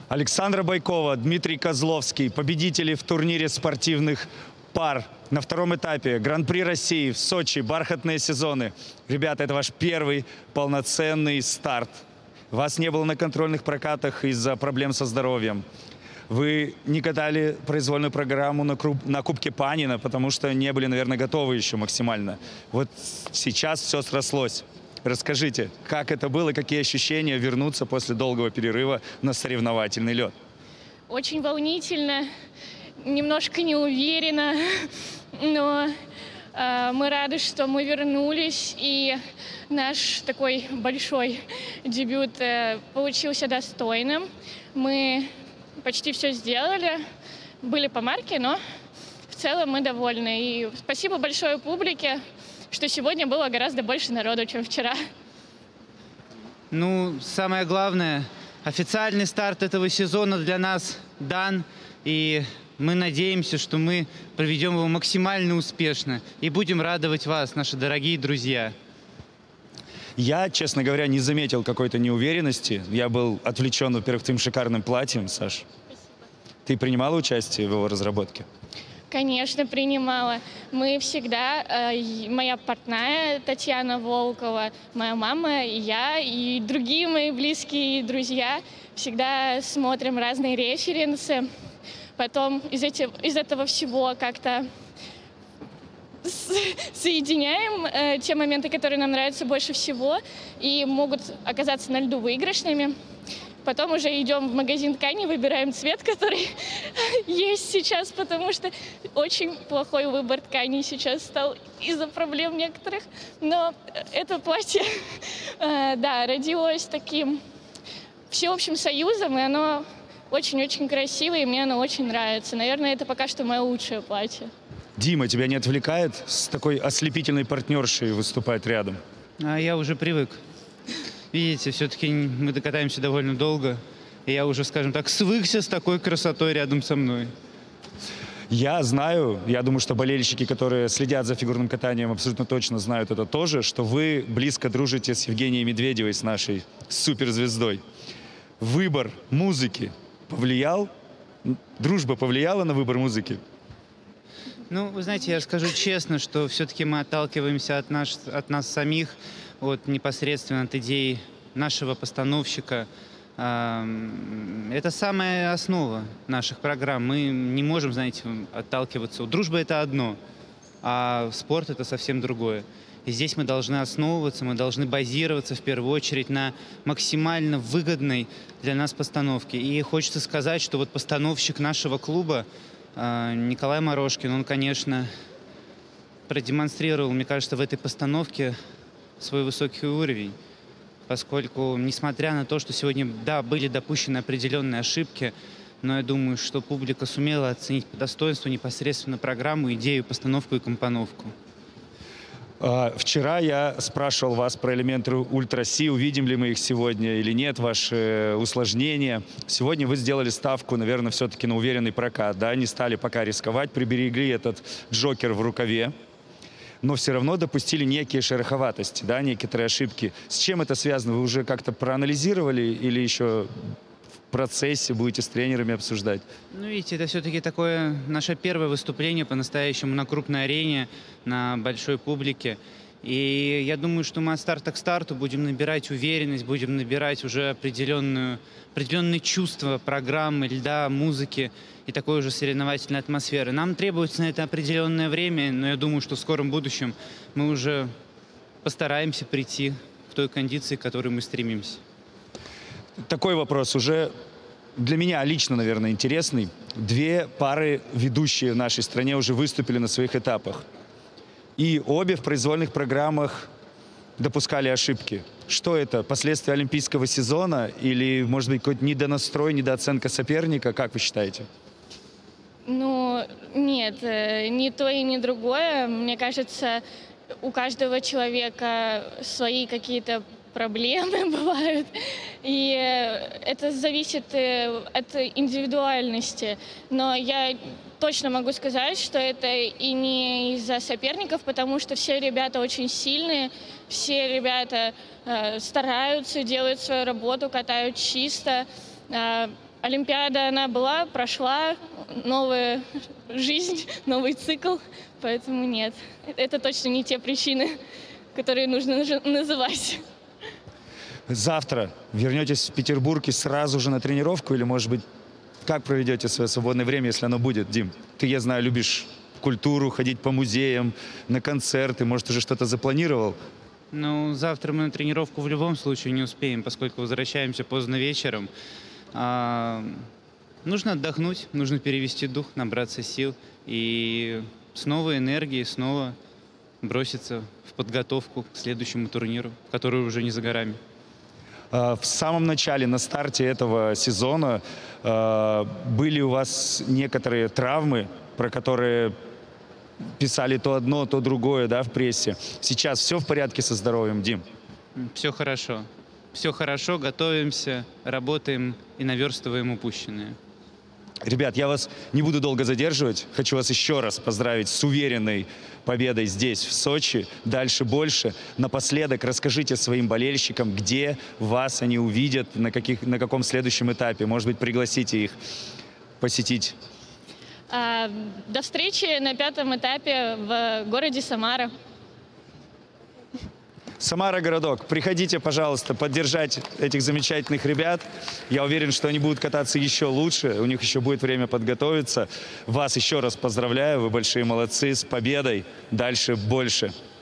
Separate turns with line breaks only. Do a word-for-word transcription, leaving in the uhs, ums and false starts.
Александра Байкова, Дмитрий Козловский, победители в турнире спортивных пар на втором этапе Гран-при России в Сочи, бархатные сезоны. Ребята, это ваш первый полноценный старт. Вас не было на контрольных прокатах из-за проблем со здоровьем. Вы не катали произвольную программу на, круп... на Кубке Панина, потому что не были, наверное, готовы еще максимально. Вот сейчас все срослось. Расскажите, как это было, какие ощущения вернуться после долгого перерыва на соревновательный лед?
Очень волнительно, немножко неуверенно, но э, мы рады, что мы вернулись, и наш такой большой дебют э, получился достойным. Мы почти все сделали, были по марке, но в целом мы довольны. И спасибо большое публике, что сегодня было гораздо больше народу, чем вчера.
Ну, самое главное, официальный старт этого сезона для нас дан, и мы надеемся, что мы проведем его максимально успешно и будем радовать вас, наши дорогие друзья.
Я, честно говоря, не заметил какой-то неуверенности. Я был отвлечен, во-первых, твоим шикарным платьем, Саш. Ты принимала участие в его разработке?
Конечно, принимала. Мы всегда, э, моя партная Татьяна Волкова, моя мама, и я, и другие мои близкие друзья всегда смотрим разные референсы. Потом из, эти, из этого всего как-то соединяем э, те моменты, которые нам нравятся больше всего и могут оказаться на льду выигрышными. Потом уже идем в магазин ткани, выбираем цвет, который есть сейчас, потому что очень плохой выбор тканей сейчас стал из-за проблем некоторых. Но это платье, э, да, родилось таким всеобщим союзом, и оно очень-очень красивое, и мне оно очень нравится. Наверное, это пока что мое лучшее платье.
Дима, тебя не отвлекает с такой ослепительной партнершей выступать рядом?
А я уже привык. Видите, все-таки мы докатаемся довольно долго, и я уже, скажем так, свыкся с такой красотой рядом со мной.
Я знаю, я думаю, что болельщики, которые следят за фигурным катанием, абсолютно точно знают это тоже, что вы близко дружите с Евгенией Медведевой, с нашей суперзвездой. Выбор музыки повлиял? Дружба повлияла на выбор музыки?
Ну, вы знаете, я скажу честно, что все-таки мы отталкиваемся от, наш, от нас самих, от непосредственно от идей нашего постановщика. Это самая основа наших программ. Мы не можем, знаете, отталкиваться. Дружба — это одно, а спорт — это совсем другое. И здесь мы должны основываться, мы должны базироваться в первую очередь на максимально выгодной для нас постановке. И хочется сказать, что вот постановщик нашего клуба Николай Морошкин, он, конечно, продемонстрировал, мне кажется, в этой постановке свой высокий уровень, поскольку, несмотря на то, что сегодня, да, были допущены определенные ошибки, но я думаю, что публика сумела оценить по достоинству непосредственно программу, идею, постановку и компоновку.
Вчера я спрашивал вас про элементы ультра-си, увидим ли мы их сегодня или нет, ваши усложнения. Сегодня вы сделали ставку, наверное, все-таки на уверенный прокат, да, не стали пока рисковать, приберегли этот джокер в рукаве, но все равно допустили некие шероховатости, да, некоторые ошибки. С чем это связано? Вы уже как-то проанализировали или еще в процессе будете с тренерами обсуждать?
Ну, видите, это все-таки такое наше первое выступление по-настоящему на крупной арене, на большой публике. И я думаю, что мы от старта к старту будем набирать уверенность, будем набирать уже определенную, определенные чувства программы, льда, музыки и такой уже соревновательной атмосферы. Нам требуется на это определенное время, но я думаю, что в скором будущем мы уже постараемся прийти к той кондиции, к которой мы стремимся.
Такой вопрос уже для меня лично, наверное, интересный. Две пары ведущие в нашей стране уже выступили на своих этапах. И обе в произвольных программах допускали ошибки. Что это? Последствия олимпийского сезона или, может быть, какой-то недонастрой, недооценка соперника? Как вы считаете?
Ну, нет, ни то и ни другое. Мне кажется, у каждого человека свои какие-то проблемы бывают, и это зависит от индивидуальности. Но я точно могу сказать, что это и не из-за соперников, потому что все ребята очень сильные, все ребята э, стараются, делают свою работу, катают чисто. Э, Олимпиада, она была, прошла, новая жизнь, новый цикл, поэтому нет. Это точно не те причины, которые нужно наж- называть.
Завтра вернетесь в Петербург и сразу же на тренировку? Или, может быть, как проведете свое свободное время, если оно будет? Дим, ты, я знаю, любишь культуру, ходить по музеям, на концерты. Может, уже что-то запланировал?
Ну, завтра мы на тренировку в любом случае не успеем, поскольку возвращаемся поздно вечером. А, нужно отдохнуть, нужно перевести дух, набраться сил и с новой энергией снова броситься в подготовку к следующему турниру, который уже не за горами.
А, В самом начале, на старте этого сезона, а, были у вас некоторые травмы, про которые писали то одно, то другое, да, в прессе. Сейчас все в порядке со здоровьем, Дим?
Все хорошо. Все хорошо, готовимся, работаем и наверстываем упущенное.
Ребят, я вас не буду долго задерживать. Хочу вас еще раз поздравить с уверенной победой здесь, в Сочи. Дальше больше. Напоследок расскажите своим болельщикам, где вас они увидят, на, каких, на каком следующем этапе. Может быть, пригласите их посетить.
А, до встречи на пятом этапе в городе Самара.
Самара городок, приходите, пожалуйста, поддержать этих замечательных ребят. Я уверен, что они будут кататься еще лучше, у них еще будет время подготовиться. Вас еще раз поздравляю, вы большие молодцы, с победой, дальше больше.